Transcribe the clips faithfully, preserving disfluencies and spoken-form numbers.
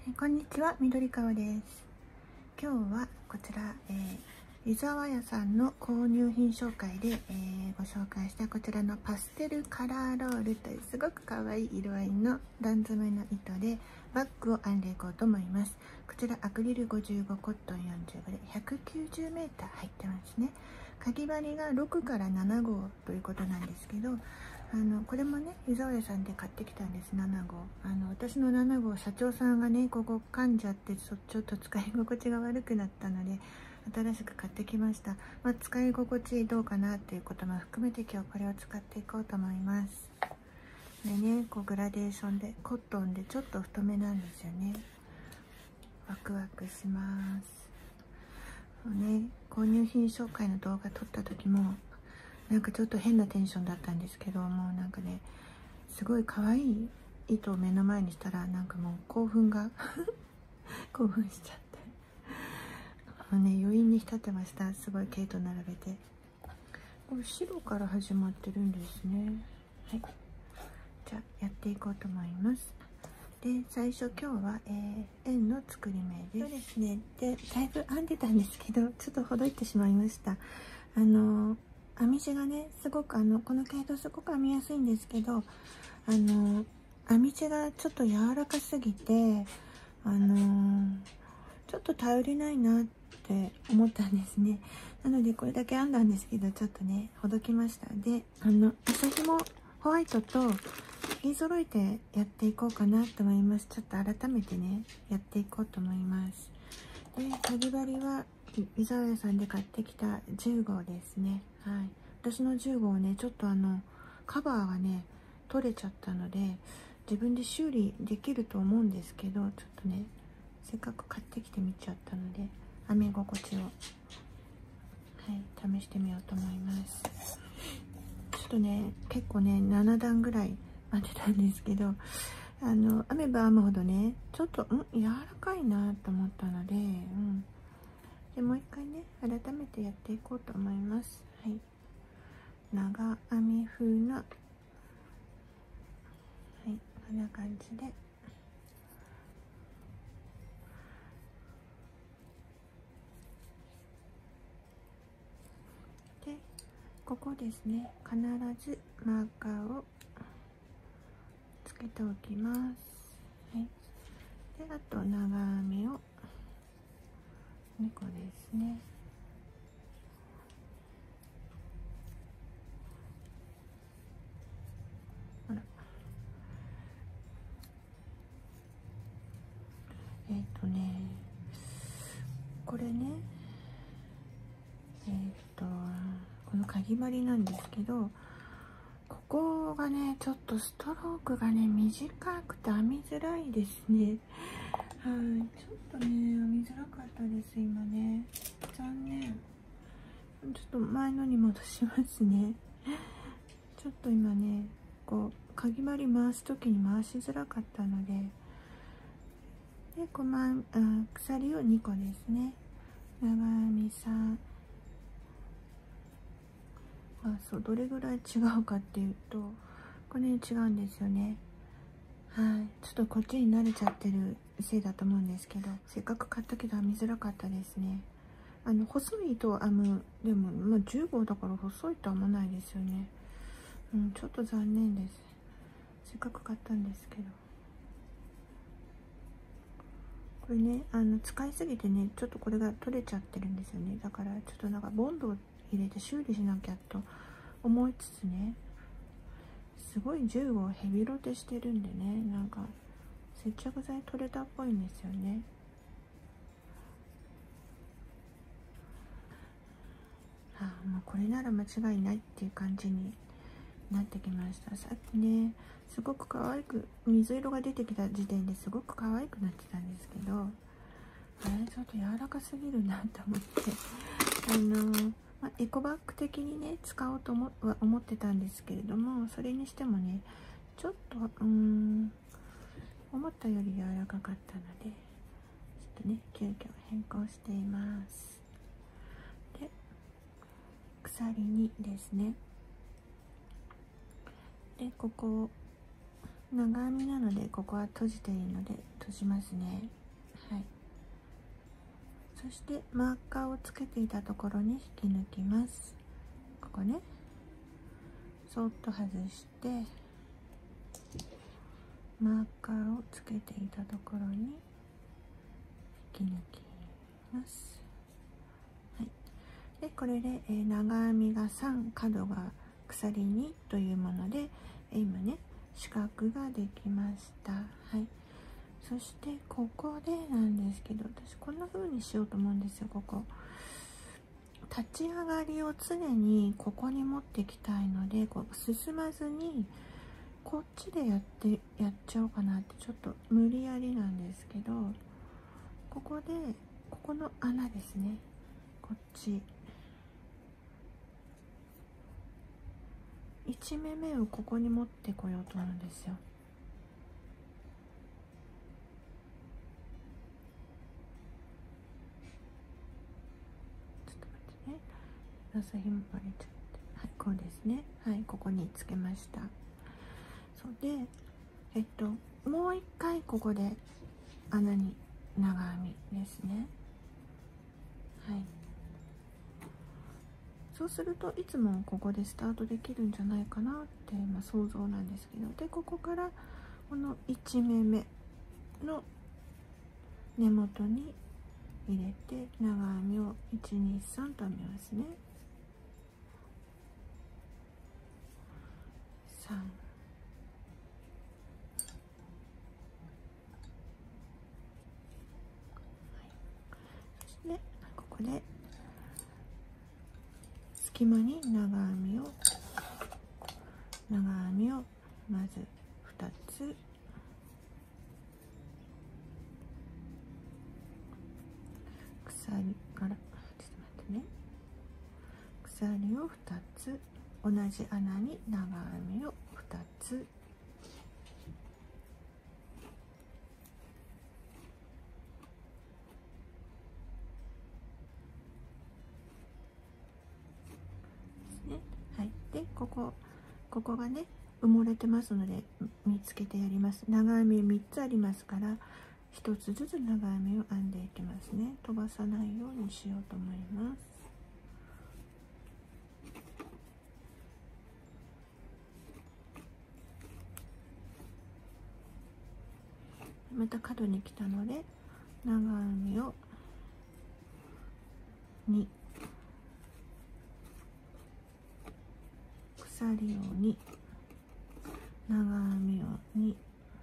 こんにちは、緑川です。今日はこちら、えー、湯沢屋さんの購入品紹介で、えー、ご紹介したこちらのパステルカラーロールというすごく可愛い色合いの段染めの糸でバッグを編んでいこうと思います。こちらアクリルごじゅうご、コットンよんじゅうごでひゃくきゅうじゅうメーター入ってますね。かぎ針がろくからなな号ということなんですけど、あのこれもね湯沢屋さんで買ってきたんです。なな号、あの私のなな号、社長さんがねここ噛んじゃってちょちょっと使い心地が悪くなったので新しく買ってきました。まあ、使い心地どうかなっていうことも含めて今日これを使っていこうと思います。でね、こうグラデーションでコットンでちょっと太めなんですよね。ワクワクします。ね、購入品紹介の動画撮った時もなんかちょっと変なテンションだったんですけど、もうなんかねすごい可愛い糸を目の前にしたらなんかもう興奮が興奮しちゃって、あのね余韻に浸ってました。すごい毛糸並べて、これ白から始まってるんですね。はい、じゃあやっていこうと思います。で最初今日は、えー、円の作り目です。そうですね。でだいぶ編んでたんですけどちょっとほどいてしまいました。あのー編み地がねすごくあのこの毛糸すごく編みやすいんですけど、あの編み地がちょっと柔らかすぎて、あのちょっと頼りないなって思ったんですね。なのでこれだけ編んだんですけどちょっとねほどきました。であの麻紐ホワイトと切り揃えてやっていこうかなと思います。ちょっと改めてねやっていこうと思います。でかぎ針は湯沢屋さんで買ってきたじゅう号ですね。はい、私のじゅう号ねちょっとあのカバーがね取れちゃったので自分で修理できると思うんですけど、ちょっとねせっかく買ってきてみちゃったので編み心地を、はい、試してみようと思います。ちょっとね結構ねなな段ぐらい編んでたんですけど、あの編めば編むほどねちょっとん柔らかいなと思ったので、うん、でもう一回ね改めてやっていこうと思います。はい、長編み風な、はい、こんな感じででここですね、必ずマーカーをつけておきます。はい、であと長編みをにこですね。ほらえっ、ー、とねこれねえっ、ー、とこのかぎ針なんですけど、ここがねちょっとストロークがね短くて編みづらいですね。はい、ちょっとね編みづらかったです今ね。残念。ちょっと前のに戻しますね。ちょっと今ねこうかぎ針回す時に回しづらかったので、でこまあ鎖をにこですね。長編みさん、あそうどれぐらい違うかっていうとこれ違うんですよね。はい、ちょっとこっちに慣れちゃってるせいだと思うんですけど、せっかく買ったけど編みづらかったですね。あの細い糸を編むでも、まあ、じゅう号だから細いと編まないですよね。うん、ちょっと残念です。せっかく買ったんですけど、これねあの使いすぎてねちょっとこれが取れちゃってるんですよね。だからちょっとなんかボンドを入れて修理しなきゃと思いつつね、すごいじゅう号ヘビロテしてるんでね、なんか接着剤取れたっぽいんですよね。ああもうこれなら間違いないっていう感じになってきました。さっきねすごく可愛く水色が出てきた時点ですごく可愛くなってたんですけど、あれちょっと柔らかすぎるなと思ってあの、まあ、エコバッグ的にね使おうと思は思ってたんですけれども、それにしてもねちょっとうーん思ったより柔らかかったのでちょっとね急遽変更しています。で鎖にですね、でここを長編みなのでここは閉じているので閉じますね。はい、そしてマーカーをつけていたところに引き抜きます。ここね、そっと外してマーカーをつけていたところに引き抜きます。はい、でこれで、えー、長編みがさん、角が鎖にというもので、えー、今ね四角ができました。はい、そしてここでなんですけど、私こんな風にしようと思うんですよ。ここ立ち上がりを常にここに持ってきたいので、こう進まずにこっちでやってやっちゃおうかなって、ちょっと無理やりなんですけど、ここでここの穴ですね、こっちいち目目をここに持ってこようと思うんですよ。ちょっと待ってね、朝ひもバレちゃって、はい、こうですね。はい、ここにつけました。そうで、えっともう一回ここで穴に長編みですね。はい、そうするといつもここでスタートできるんじゃないかなって、まあ、想像なんですけど、でここからこのいち目目の根元に入れて長編みをいちにさんと編みますね。さん、そしてここで隙間に長編みを長編みをまずふたつ、鎖からちょっと待ってね、鎖をふたつ、同じ穴に長編みをふたつ、ね。はい、でここここがね埋もれてますので見つけてやります。長編みみっつありますからひとつずつ長編みを編んでいきますね。飛ばさないようにしようと思います。また角に来たので長編みをに、鎖をに、長編みをに、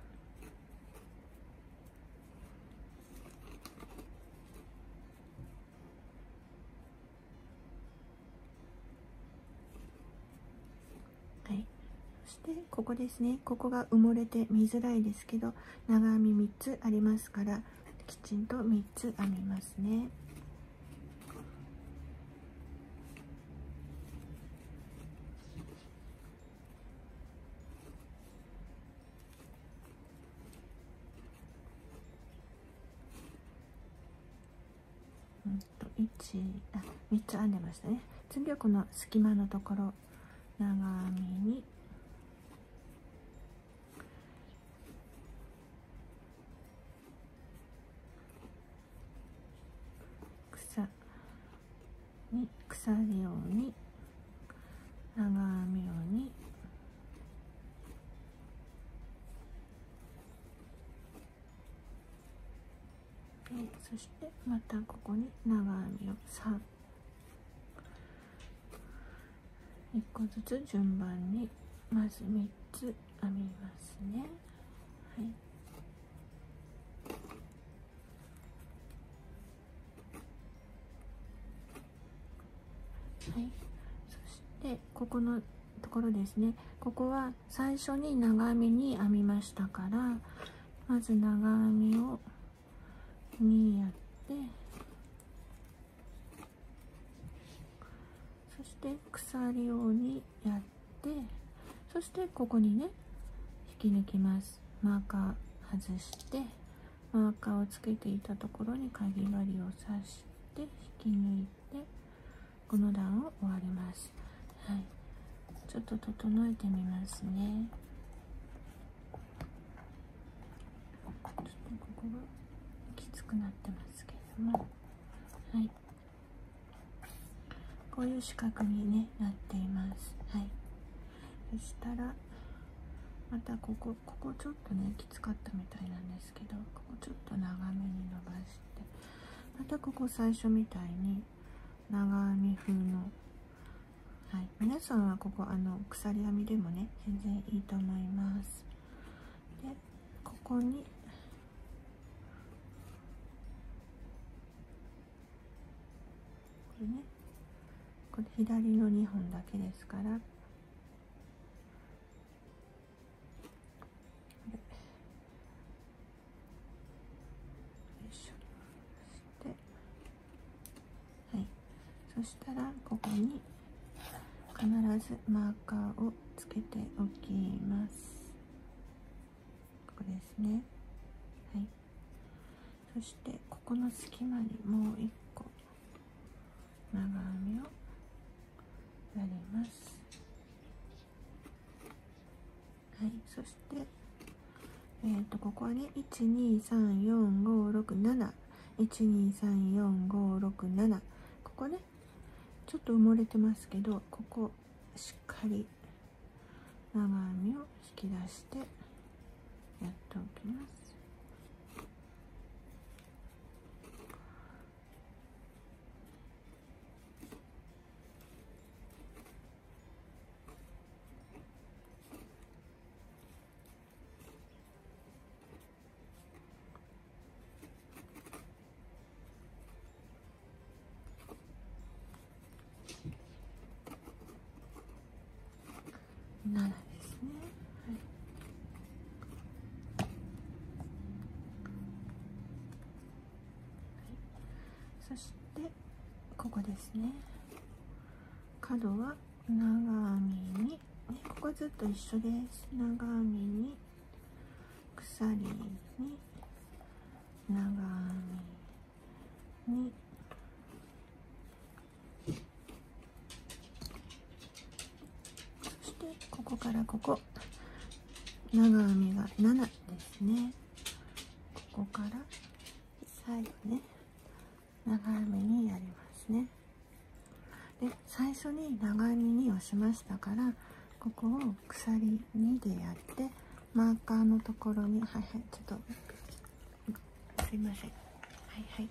はい、そしてここですね、ここが埋もれて見づらいですけど長編みみっつありますからきちんとみっつ編みますね。うんといち、あ、みっつ編んでましたね。次はこの隙間のところ長編みに鎖に鎖をに、長編みをに、そしてまたここに長編みをさん、いっこずつ順番にまずみっつ編みますね。はい、はい、そしてここのところですね、ここは最初に長編みに編みましたから、まず長編みをにやって、そして鎖をにやって、そしてここにね引き抜きます。マーカー外してマーカーをつけていたところにかぎ針を刺して引き抜いてこの段を終わります。はい、ちょっと整えてみますね。 くなってますけれども、はい、こういう四角に、ね、なっています。はい、そしたらまたここここちょっとねきつかったみたいなんですけど、ここちょっと長めに伸ばして、またここ最初みたいに長編み風の、はい、皆さんはここあの鎖編みでもね全然いいと思います。でここにこれね、これ左のにほんだけですから、よいしょして、はい、そしたらここに必ずマーカーをつけておきます。ここですね。はい、そしてここの隙間にもう一個長編みをやります。はい、そしてえーとここはねいちにさんよんごろくなな、いちにさんよんごろくなな、ここねちょっと埋もれてますけど、ここしっかり長編みを引き出してやっておきます。ななですね。はい、そしてここですね。角は長編みに、ね、ここずっと一緒です。長編みに鎖に長編みにそしてここからここ長編みがななですね。ここから最後ね長編みにやりますね。で最初に長編みにをしましたから、ここを鎖にでやってマーカーのところに、はいはい、ちょっとすいません、はいはい、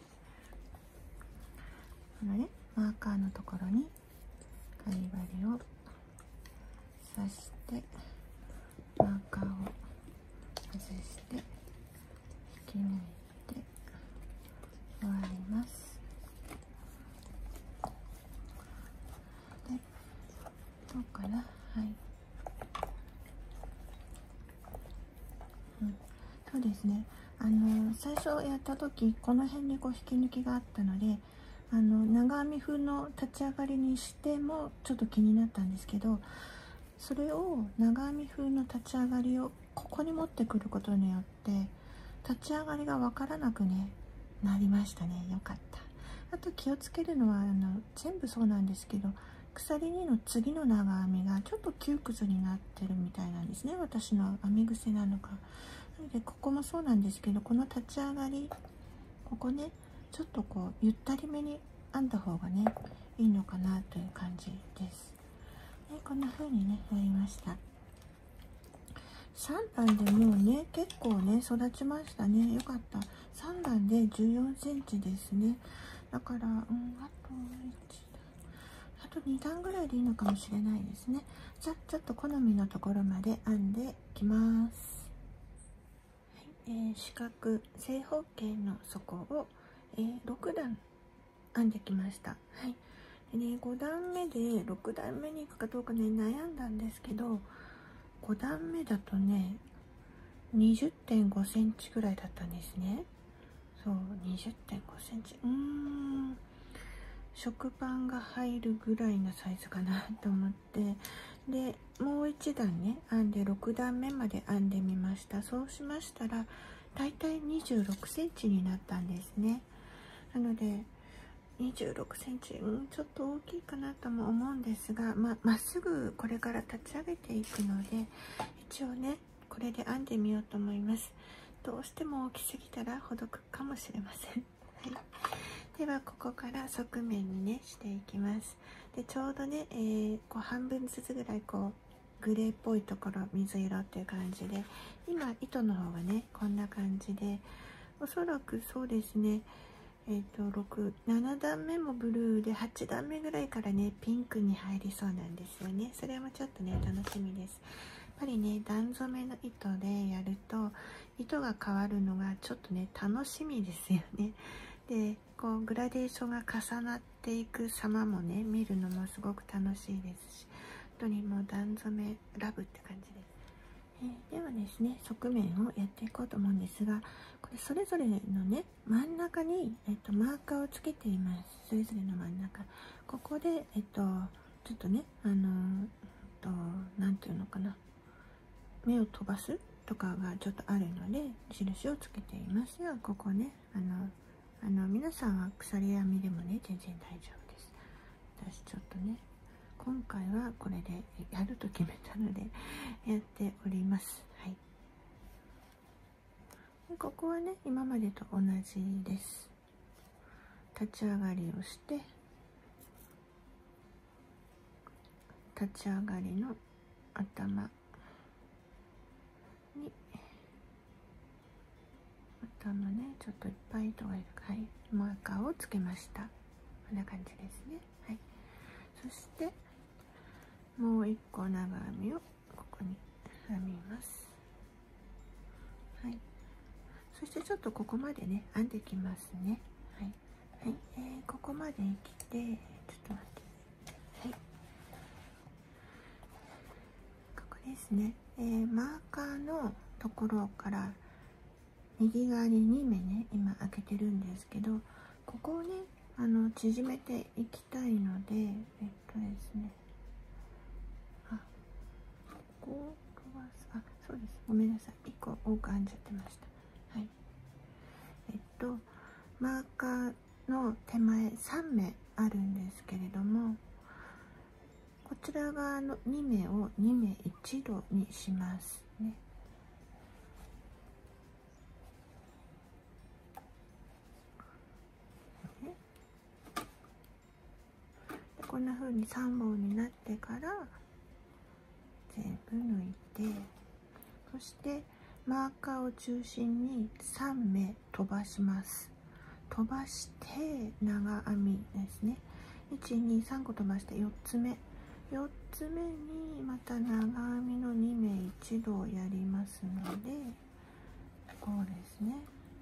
このねマーカーのところにかぎ針を刺してマーカーを外して引き抜いて終わります。でどうかな、はい、うん、そうですね。あの最初やった時この辺にこう引き抜きがあったので、あの長編み風の立ち上がりにしてもちょっと気になったんですけど、それを長編み風の立ち上がりをここに持ってくることによって立ち上がりが分からなく、ね、なりましたね。よかった。あと気をつけるのはあの全部そうなんですけど、鎖にの次の長編みがちょっと窮屈になってるみたいなんですね。私の編み癖なのか。なのでここもそうなんですけど、この立ち上がりここねちょっとこうゆったりめに編んだ方がねいいのかなという感じです。でこんな風にねやりました。さん段でもうね結構ね育ちましたね。よかった。さん段でじゅうよんセンチですね。だから、うん、あといち段あとに段ぐらいでいいのかもしれないですね。じゃあちょっと好みのところまで編んできます。はい、えー、四角正方形の底を、えー、ろく段編んできました。はい、でね、ご段目でろく段目に行くかどうかね悩んだんですけど、ご段目だとね にじゅってんごセンチぐらいだったんですね。そう にじゅってんごセンチ、うーん食パンが入るぐらいのサイズかなと思って、でもう一段ね編んでろく段目まで編んでみました。そうしましたらだいたいにじゅうろくセンチになったんですね。なのでにじゅうろくセンチ、うん、ちょっと大きいかなとも思うんですが、ままっすぐこれから立ち上げていくので一応ねこれで編んでみようと思います。 どうしても大きすぎたらほどくかもしれません。はい、ではここから側面にねしていきます。でちょうどね、えー、こう半分ずつぐらいこうグレーっぽいところ水色っていう感じで、今糸の方がねこんな感じで、おそらくそうですね、えー、とろく、なな段目もブルーではち段目ぐらいからねピンクに入りそうなんですよね。それもちょっとね楽しみです。やっぱりね段染めの糸でやると糸が変わるのがちょっとね楽しみですよね。でこうグラデーションが重なっていく様もね見るのもすごく楽しいですし、本当にもう段染めラブって感じです。えー、ではですね側面をやっていこうと思うんですが、これそれぞれのね真ん中に、えっと、マーカーをつけています。それぞれの真ん中ここで、えっと、ちょっとねあのー、となんていうのかな、目を飛ばすとかがちょっとあるので印をつけていますが、ここねあのあの皆さんは鎖編みでもね全然大丈夫です。私ちょっとね今回はこれでやると決めたのでやっております。はい、でここはね今までと同じです。立ち上がりをして立ち上がりの頭に頭ねちょっといっぱい糸がいるか、はい、マーカーをつけました。こんな感じですね。はい、そしてもう一個長編みをここに編みます。はい、そしてちょっとここまでね編んできますね。はい、はい、えー、ここまで来てちょっと待って、はい、ここですね、えー、マーカーのところから右側にに目ね今開けてるんですけど、ここをねあの縮めていきたいので、えっとですねあここを飛ばす、あそうです、ごめんなさい、いっこ多く編んじゃってました。はい、えっとマーカーの手前さん目あるんですけれども、こちら側のに目をに目一度にしますね。こんな風にさんぼんになってから全部抜いて、そしてマーカーを中心にさん目飛ばします。飛ばして長編みですね。いちにさんこ飛ばしてよっつめ、よっつめにまた長編みのに目一度をやりますので、こうですね、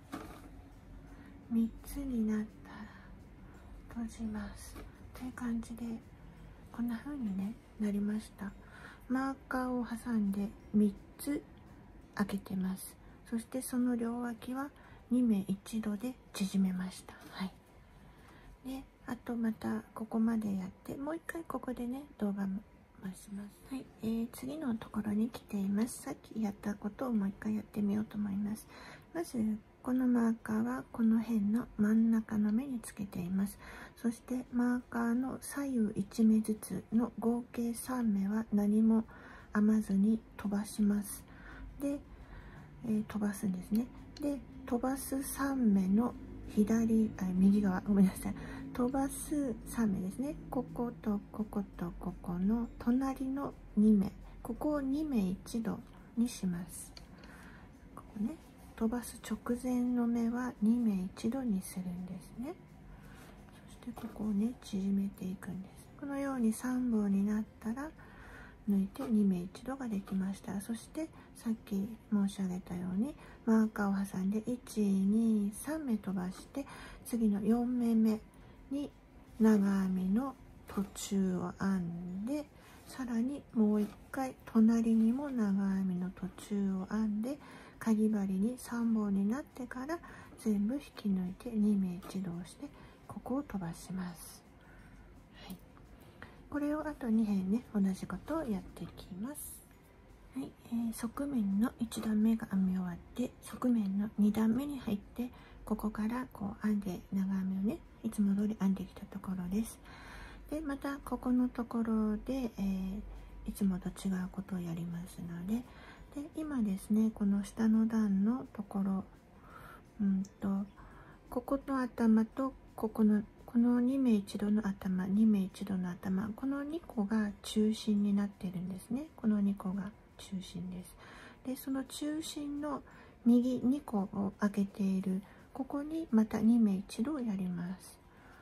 みっつになったら閉じますという感じで、こんな風にねなりました。マーカーを挟んでみっつ開けてます。そしてその両脇はに目一度で縮めました。はい、であとまたここまでやって、もう一回ここでね動画も回します。はい、えー、次のところに来ています。さっきやったことをもう一回やってみようと思います。まずこのマーカーはこの辺の真ん中の目につけています。そしてマーカーの左右いち目ずつの合計さん目は何も編まずに飛ばします。で、えー、飛ばすんですね。で飛ばすさん目の左あ右側ごめんなさい、飛ばすさん目ですね。こことこことここの隣のに目、ここをに目一度にします。ここね、飛ばす直前の目はに目一度にするんですね。そしてここをね縮めていくんです。このようにさんぼんになったら抜いてに目一度ができました。そしてさっき申し上げたようにマーカーを挟んでいちにさん目飛ばして、次のよん目目に長編みの途中を編んで、さらにもう一回隣にも長編みの途中を編んで、かぎ針にさんぼんになってから全部引き抜いてに目一度をして、ここを飛ばします。これをあとに辺ね同じことをやっていきます。はい、えー、側面のいち段目が編み終わって側面のに段目に入って、ここからこう編んで長編みをねいつも通り編んできたところです。でまたここのところで、えー、いつもと違うことをやりますので、 で今ですね、この下の段のところ、うんとここの頭とここのこのにめいいちどの頭、にめいいちどの頭、このにこが中心になっているんですね。このにこが中心です。でその中心の右にこを開けているここにまたにめいいちどやります。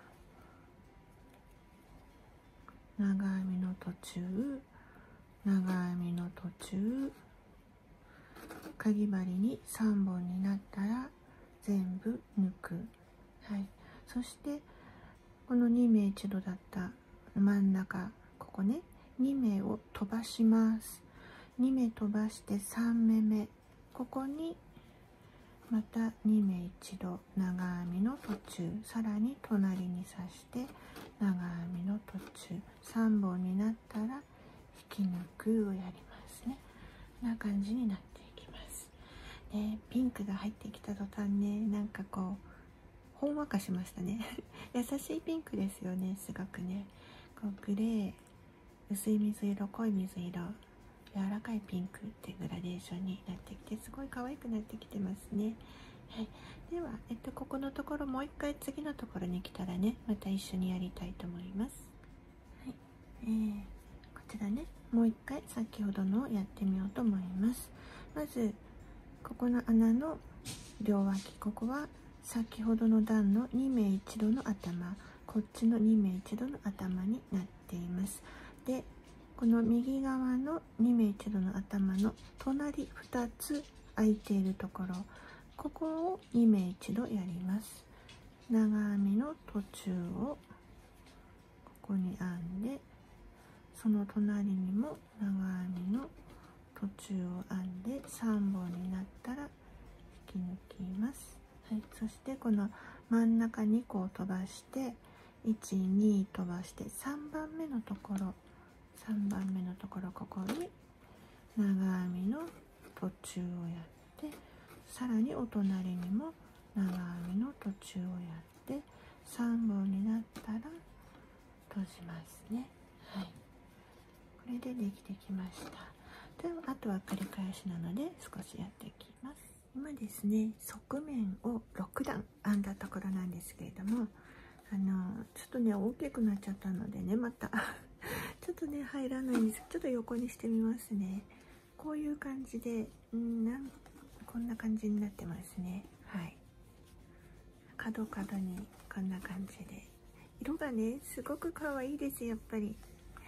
長編みの途中、長編みの途中、かぎ針にさんぼんになったら全部抜く。はい、そしてこのにめいいちどだった真ん中、ここね、にめいを飛ばします。にめい飛ばしてさんめめ、ここにまたにめいいちど長編みの途中、さらに隣に刺して長編みの途中、さんぼんになったら引き抜くをやりますね。こんな感じになっていきます。でピンクが入ってきた途端ね、なんかこうほんわかしましたね優しいピンクですよね。すごくね、こうグレー、薄い水色、濃い水色、柔らかいピンクってグラデーションになってきて、すごい可愛くなってきてますね。はい、では、えっと、ここのところもう一回次のところに来たらね、また一緒にやりたいと思います。はい、えー、こちらね、もう一回先ほどのをやってみようと思います。まずここの穴の両脇、ここは先ほどの段のにめいいちどの頭、こっちのにめいいちどの頭になっています。でこの右側のにめいいちどの頭の隣ふたつ空いているところ、ここをにめいいちどやります。長編みの途中をここに編んで、その隣にも長編みの途中を編んでさんぼんになったら引き抜きます。はい、そしてこの真ん中にこを飛ばしていち、に飛ばしてさんばんめのところ、さんばんめのところ、ここに長編みの途中をやって、さらにお隣にも長編みの途中をやってさんぼんになったら閉じますね。はい、これでできてきました。ではあとは繰り返しなので少しやっていきます。今ですね、側面をろくだん編んだところなんですけれども、あのちょっとね大きくなっちゃったのでね、またちょっとね入らないんです。ちょっと横にしてみますね。こういう感じで、んなんこんな感じになってますね。はい、角角にこんな感じで、色がねすごく可愛いです。やっぱり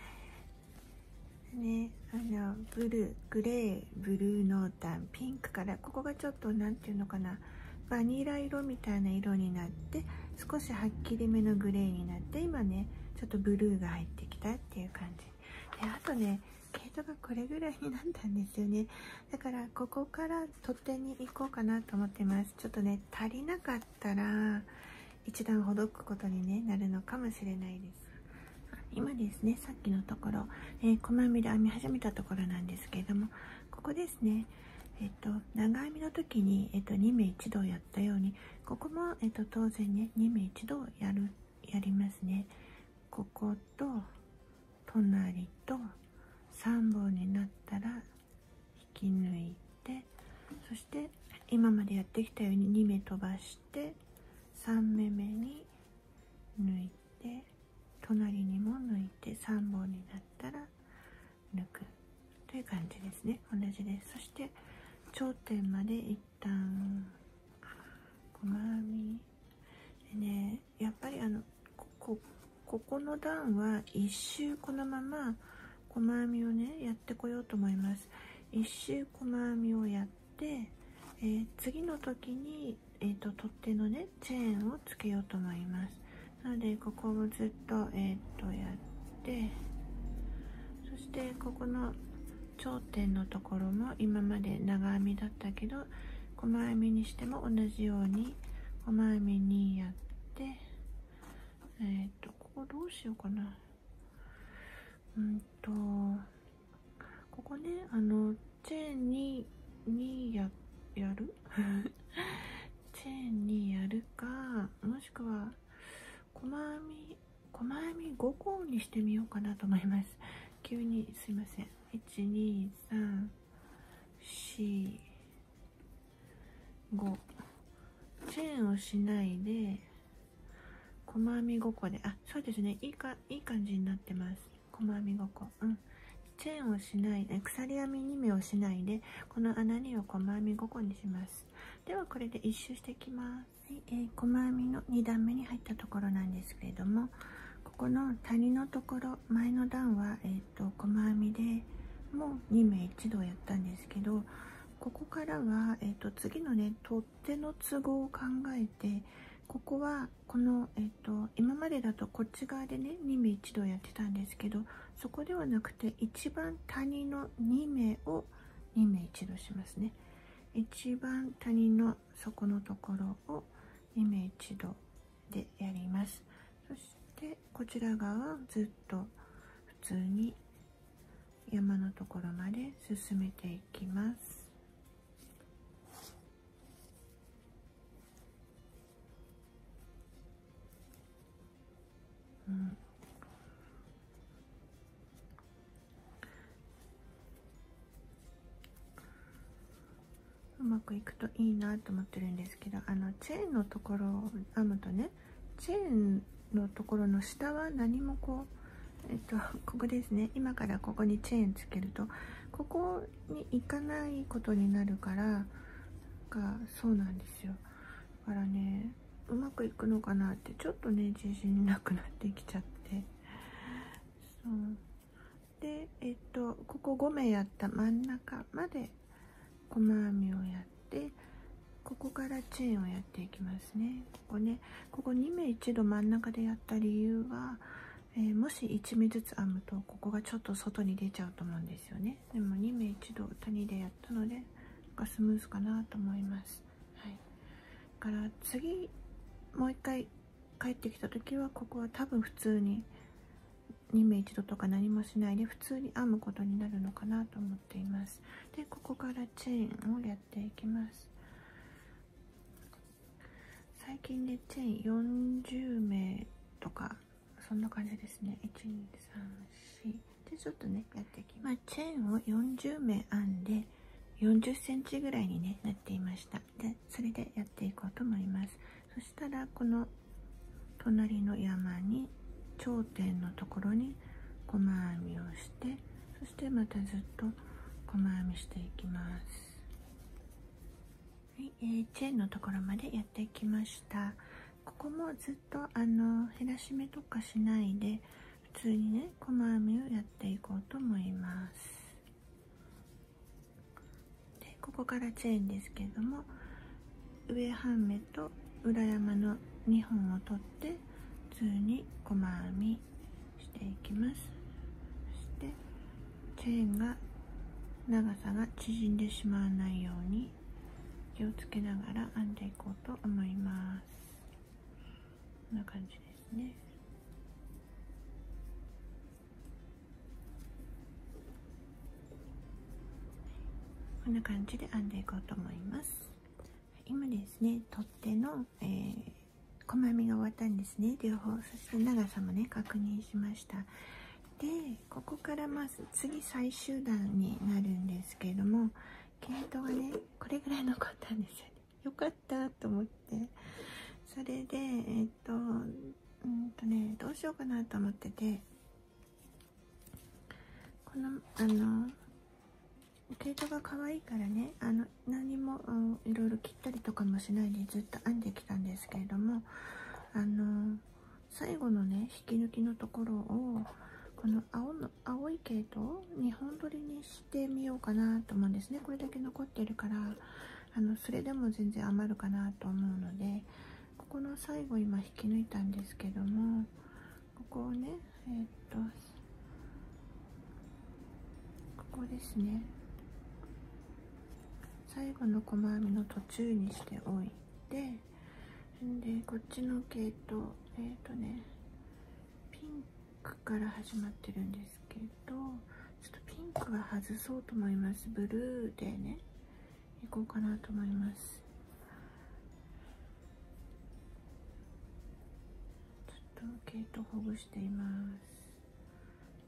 ね、あのブルー、グレー、ブルー濃淡、ピンクから、ここがちょっとなんていうのかな、バニラ色みたいな色になって、少しはっきりめのグレーになって、今ねちょっとブルーが入ってきたっていう感じで、あとね毛糸がこれぐらいになったんですよね。だからここから取っ手に行こうかなと思ってます。ちょっとね足りなかったら一段ほどくことに、ね、なるのかもしれないです。今ですね、さっきのところ、えー、細編みで編み始めたところなんですけれども、ここですね、えっと長編みの時に、えっとにめいいちどやったように、ここも、えっと当然ねにめいいちどやるやりますね。ここと隣とさんぼんになったら引き抜いて、そして今までやってきたようににめ飛ばしてさんめめに抜いて、隣にも抜いてさんぼんになったら抜くという感じですね。同じです。そして頂点まで一旦細編みでね、やっぱりあのここここの段は一周このまま細編みをねやってこようと思います。一周細編みをやって、えー、次の時に、えーと、取っ手のねチェーンをつけようと思います。なのでここをずっとえっとやって、そしてここの頂点のところも今まで長編みだったけど細編みにしても同じように細編みにやって、えっとここどうしようかな。うんとここね、あのチェーンににややるチェーンにやるか、もしくは細編み細編みごこにしてみようかなと思います。急にすいません。いち、に、さん、 しないで細編みごこで、あ、そうですね、いいかいい感じになってます。細編みごこ、うん、チェーンをしないで、鎖編みに目をしないで、この穴にを細編みごこにします。ではこれで一周していきます。はい、えー、細編みのに段目に入ったところなんですけれども、ここの谷のところ、前の段は、えー、と細編みでもうに目一度やったんですけど、ここからは、えー、と次のね取っ手の都合を考えて、ここはこの、えー、と今までだとこっち側でねに目一度やってたんですけど、そこではなくて一番谷のに目をに目一度しますね。一番谷の底のところをに目一度でやります。そしてこちら側ずっと普通に山のところまで進めていきます。うん、うまくいくといいなと思ってるんですけど、あのチェーンのところを編むとね、チェーンのところの下は何もこう、えっとここですね、今からここにチェーンつけるとここに行かないことになるからが、そうなんですよ。だからね、うまくいくのかなってちょっとね自信なくなってきちゃって、そうで、えっとここご目やった真ん中まで細編みをやって、ここからチェーンをやっていきますね。ここね、ここに目一度真ん中でやった理由は、えー、もしいち目ずつ編むとここがちょっと外に出ちゃうと思うんですよね。でもに目一度谷でやったのでがスムーズかなと思います。はい、だから次もう一回帰ってきた時は、ここは多分普通にに目一度とか何もしないで普通に編むことになるのかなと思っています。でここからチェーンをやっていきます。最近でチェーンよんじゅう目とかそんな感じですね。いちにさんしでちょっとねやっていきます。まあ、チェーンをよんじゅう目編んでよんじゅっセンチぐらいに、ね、なっていました。でそれでやっていこうと思います。そしたらこの隣の山に頂点のところに細編みをして、そしてまたずっと細編みしていきます。はい、えー、チェーンのところまでやってきました。ここもずっとあの減らし目とかしないで普通にね細編みをやっていこうと思います。でここからチェーンですけれども、上半目と裏山のにほんを取って普通に細編みしていきます。そしてチェーンが長さが縮んでしまわないように気をつけながら編んでいこうと思います。こんな感じですね。こんな感じで編んでいこうと思います。今ですね、取っ手の、えー、細編みが終わったんですね、両方。そして長さもね確認しました。でここからまず次最終段になるんですけれども、毛糸がねこれぐらい残ったんですよね。よかったと思って、それでえっとうんとねどうしようかなと思ってて、このあの毛糸が可愛いからね、あの何もいろいろ切ったりとかもしないでずっと編んできたんですけれども、あの最後のね引き抜きのところをこの青の青い毛糸をにほん取りにしてみようかなと思うんですね。これだけ残ってるからあのそれでも全然余るかなと思うので、ここの最後今引き抜いたんですけども、ここをねえー、っとここですね、最後の細編みの途中にしておいて、でこっちの毛糸えー、っとねピンクから始まってるんですけど、ちょっとピンクは外そうと思います。ブルーでねいこうかなと思います。ちょっと毛糸ほぐしています。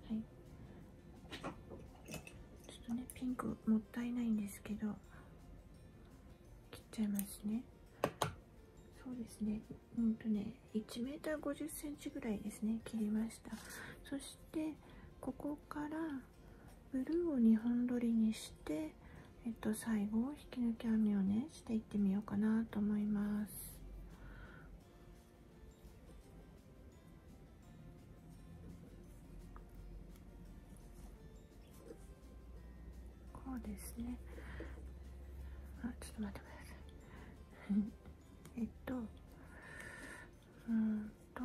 はい、ちょっとねピンクもったいないんですけど切っちゃいますね。 そうですね、うんとねいちメーターごじゅっセンチぐらいですね、切りました。そしてここからブルーをにほん取りにして、えっと、最後引き抜き編みをねしていってみようかなと思います。こうですね。あ、ちょっと待ってくださいえっとうーんと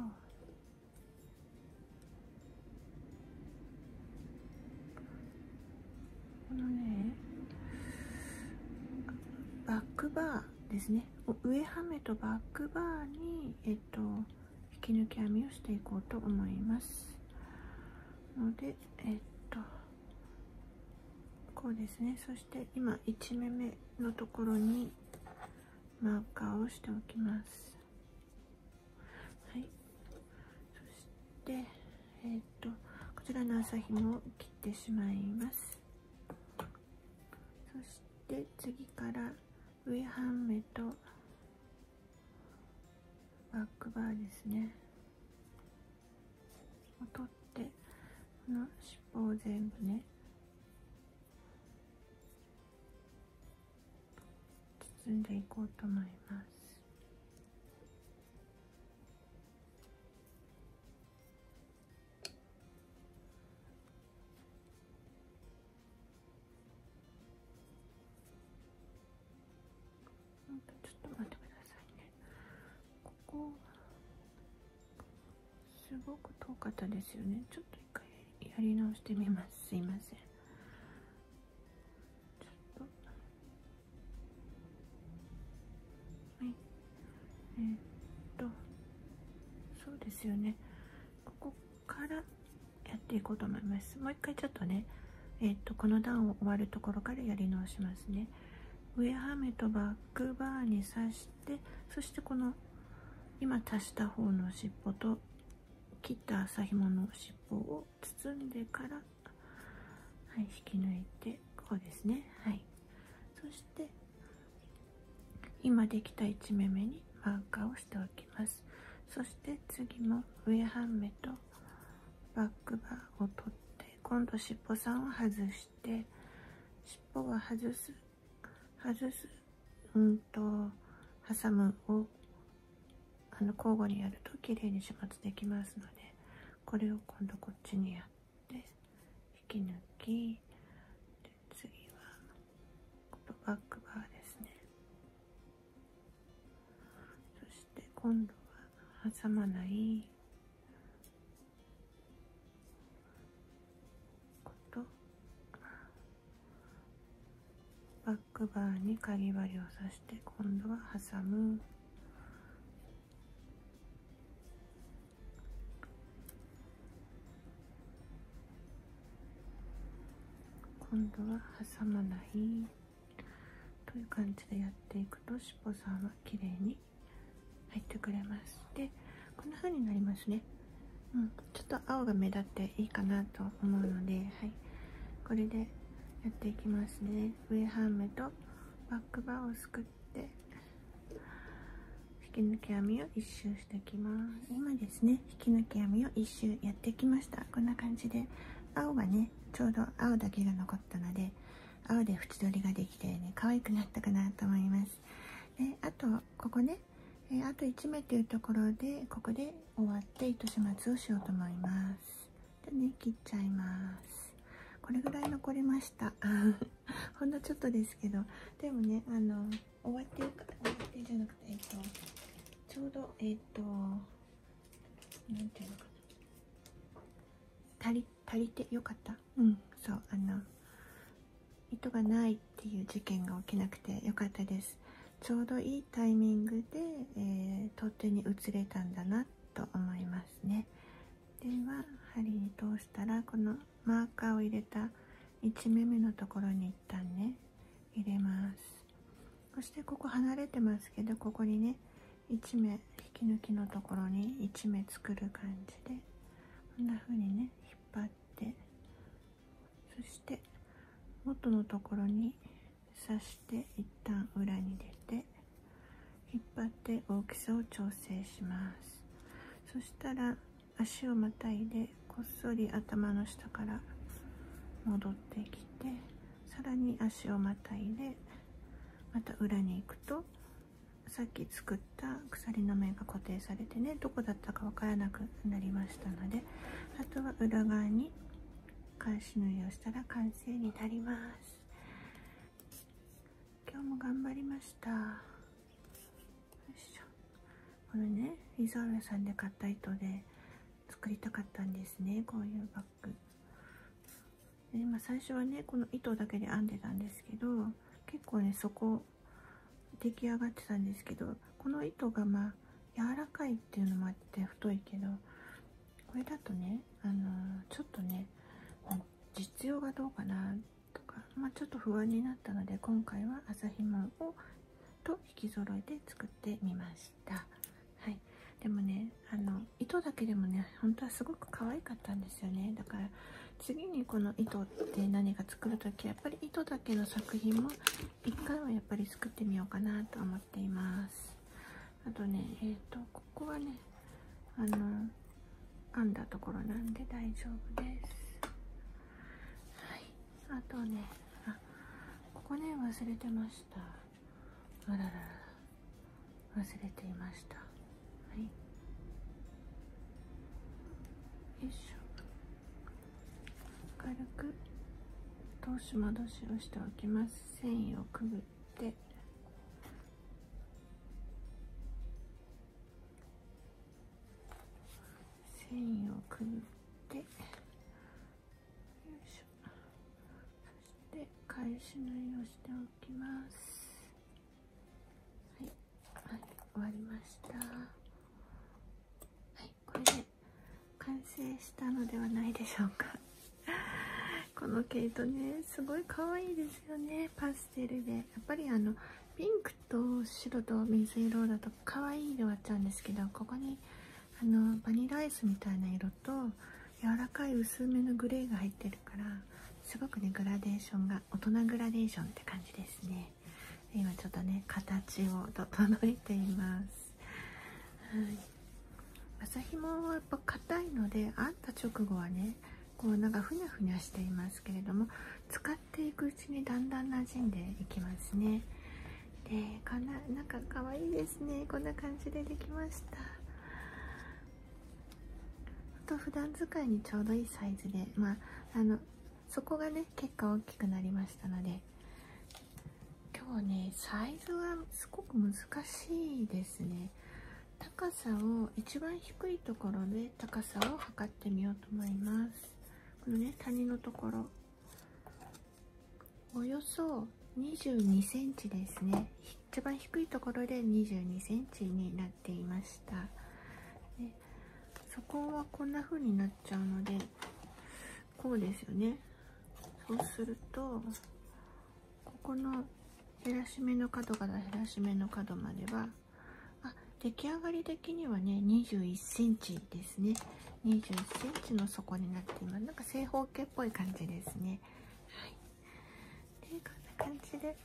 このねバックバーですね、上はめとバックバーにえっと引き抜き編みをしていこうと思いますので、えっとこうですね。そして今いち目目のところにマーカーをしておきます。はい。そしてえっとこちらの麻紐を切ってしまいます。そして次から上半目とバックバーですねを取って、この尻尾を全部ね包んでいこうと思います。ちょっと待ってくださいね。ここすごく遠かったですよね。ちょっと一回やり直してみます。すいません。ちょっとはいえー、っとそうですよね。ここからやっていこうと思います。もう一回ちょっとねえー、っとこの段を終わるところからやり直しますね。上はめとバックバーに刺して、そしてこの今足した方の尻尾と切った麻紐の尻尾を包んでから、はい、引き抜いてこうですね。はい。そして今できたいち目目にマーカーをしておきます。そして次も上半目とバックバーを取って、今度尻尾さんを外して、尻尾は外す外すうんと挟むをあの交互にやると綺麗に始末できますので、これを今度こっちにやって引き抜きで、次はこのバックバーですね。そして今度は挟まないことバックバーにかぎ針を刺して、今度は挟む、今度は挟まないという感じでやっていくと、しっぽさんは綺麗に入ってくれます。でこんな風になりますね。うん、ちょっと青が目立っていいかなと思うので、はい、これでやっていきますね。上半目とバックバーをすくって引き抜き編みを一周していきます。今ですね、引き抜き編みを一周やってきました。こんな感じで青がねちょうど青だけが残ったので、青で縁取りができてね可愛くなったかなと思います。であとここね、えー、あといち目というところでここで終わって糸始末をしようと思います。でね切っちゃいます。これぐらい残りましたほんのちょっとですけど、でもねあの終わってるか終わってるじゃなくてえっとちょうどえっとなんていうのかな、足り足りてよかった。うん、そうあの糸がないっていう事件が起きなくてよかったです。ちょうどいいタイミングで、えー、取っ手に移れたんだなと思いますね。では針に通したら、このマーカーを入れたいち目目のところに一旦ね入れます。そしてここ離れてますけど、ここにねいち目引き抜きのところにいち目作る感じでこんな風にね引っ張って、そして元のところに刺して一旦裏に出て引っ張って大きさを調整します。そしたら足をまたいでこっそり頭の下から戻ってきて、さらに足をまたいでまた裏に行くと、さっき作った鎖の目が固定されてね、どこだったかわからなくなりましたので、あとは裏側に返し縫いをしたら完成になります。今日も頑張りました。よいしょ。これね、伊沢さんで買った糸で作りたかったんですね、こういうバッグで。今最初はね、この糸だけで編んでたんですけど、結構ね、底出来上がってたんですけど、この糸がまあ柔らかいっていうのもあって太いけど、これだとね、あのー、ちょっとね、実用がどうかなとか、まあ、ちょっと不安になったので、今回は麻紐をと引き揃えて作ってみました。はい、でもね、あの糸だけでもね、本当はすごく可愛かったんですよね。だから次にこの糸って何か作るときはやっぱり糸だけの作品も一回はやっぱり作ってみようかなと思っています。あとね、えっとここはね、あの編んだところなんで大丈夫です。はい、あとね、あ、ここね忘れてました。あららら、忘れていました。はい、よいしょ。軽く通し戻しをしておきます。繊維をくぐって繊維をくぐってよいしょ。そして返し縫いをしておきます。はい、はい、終わりました。はい、これで完成したのではないでしょうか。この毛糸ね、すごい可愛いですよね。パステルで、やっぱりあのピンクと白と水色だと可愛いで終わっちゃうんですけど、ここにあのバニラアイスみたいな色と柔らかい薄めのグレーが入ってるから、すごくねグラデーションが大人グラデーションって感じですね。今ちょっとね形を整えています。はい、麻紐はやっぱ硬いので、編んだ直後はねこうなんかふにゃふにゃしていますけれども、使っていくうちにだんだん馴染んでいきますね。で、こんななんか可愛いですね。こんな感じでできました。あと普段使いにちょうどいいサイズで、まああのそこがね結果大きくなりましたので、今日ねサイズはすごく難しいですね。高さを一番低いところで高さを測ってみようと思います。このね谷のところおよそにじゅうにセンチですね。一番低いところでにじゅうにセンチになっていました。でそこはこんな風になっちゃうので、こうですよね。そうするとここの減らし目の角から減らし目の角までは、あ、出来上がり的にはねにじゅういっセンチですね。にじゅういっセンチの底になっています。なんか正方形っぽい感じですね。はい、でこんな感じで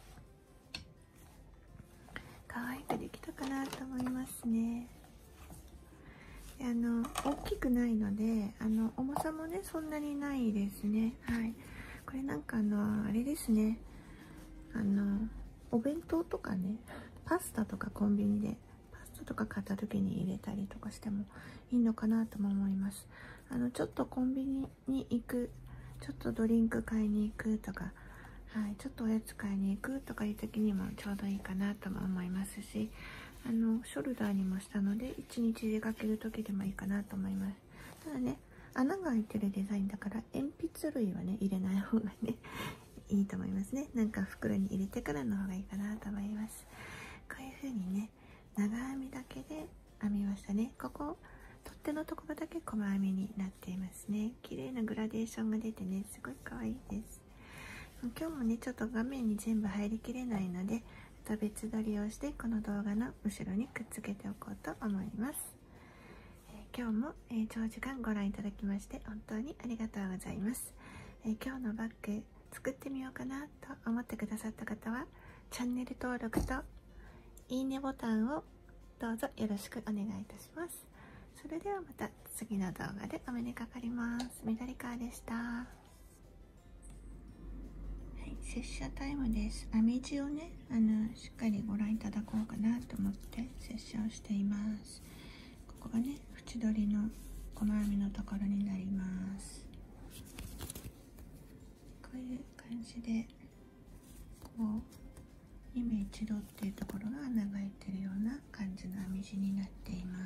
可愛くできたかなと思いますね。であの大きくないので、あの重さもねそんなにないですね。はい、これなんかあのあれですね、あのお弁当とかね、パスタとかコンビニでパスタとか買った時に入れたりとかしてもいいのかなとも思います。あのちょっとコンビニに行く、ちょっとドリンク買いに行くとか、はい、ちょっとおやつ買いに行くとかいう時にもちょうどいいかなとも思いますし、あのショルダーにもしたのでいちにち出かける時でもいいかなと思います。ただね、穴が開いてるデザインだから鉛筆類はね入れない方がねいいと思いますね。なんか袋に入れてからの方がいいかなと思います。こういう風にね長編みだけで編みましたね。ここ取っ手のところだけ細編みになっていますね。綺麗なグラデーションが出てね、すごい可愛いです。今日もねちょっと画面に全部入りきれないので、また別撮りをしてこの動画の後ろにくっつけておこうと思います。えー、今日も、えー、長時間ご覧いただきまして本当にありがとうございます。えー、今日のバッグ作ってみようかなと思ってくださった方はチャンネル登録といいねボタンをどうぞよろしくお願いいたします。それではまた次の動画でお目にかかります。緑川でした。はい、拙者タイムです。編み地をね、あのしっかりご覧いただこうかなと思って拙者をしています。ここがね、縁取りの細編みのところになります。こういう感じでこうに目一度っていうところが穴が開いてるような感じの編み地になっています。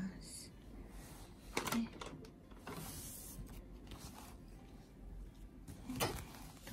ね、えっと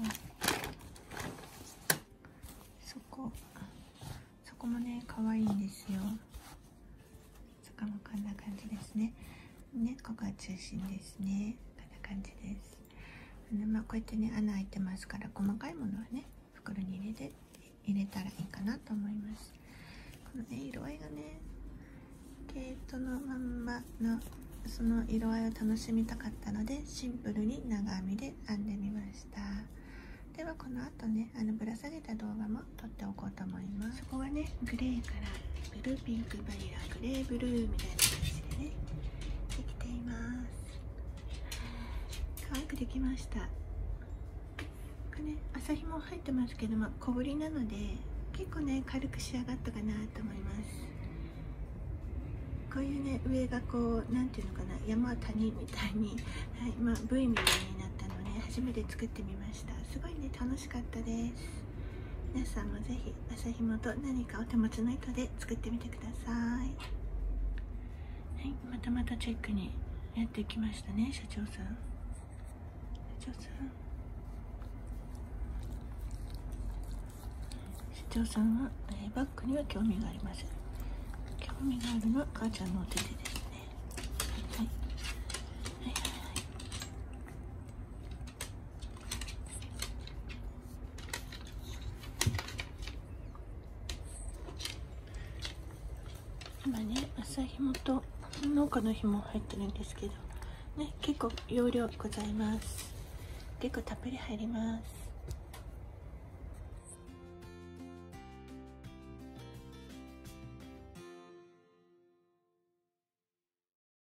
そこそこもね可愛いんですよ。そこもこんな感じですね。ね、ここが中心ですね。こんな感じです。あのまあこうやってね穴開いてますから、細かいものはね袋に入れて入れたらいいかなと思います。このね色合いがね毛糸のまんまのその色合いを楽しみたかったので、シンプルに長編みで編んでみました。ではこの後ね、あのぶら下げた動画も撮っておこうと思います。そこがねグレーからブルーピンクバニラグレーブルーみたいな感じでねできています。可愛くできました。これね麻ひも入ってますけども小ぶりなので結構ね軽く仕上がったかなと思います。こういうね上がこうなんていうのかな、山谷みたいに、はい、まあ ブイ みたいになったのをね初めて作ってみました。すごいね楽しかったです。皆さんもぜひ麻ひもと何かお手持ちの糸で作ってみてください。はい、またまたチェックにやってきましたね、社長さん。社長さん社長さんは、えー、バッグには興味がありません。興味があるのは母ちゃんのお手手ですね。はい、はいはいはい今ね麻ひもと農家のひも入ってるんですけどね、結構容量ございます。結構たっぷり入ります。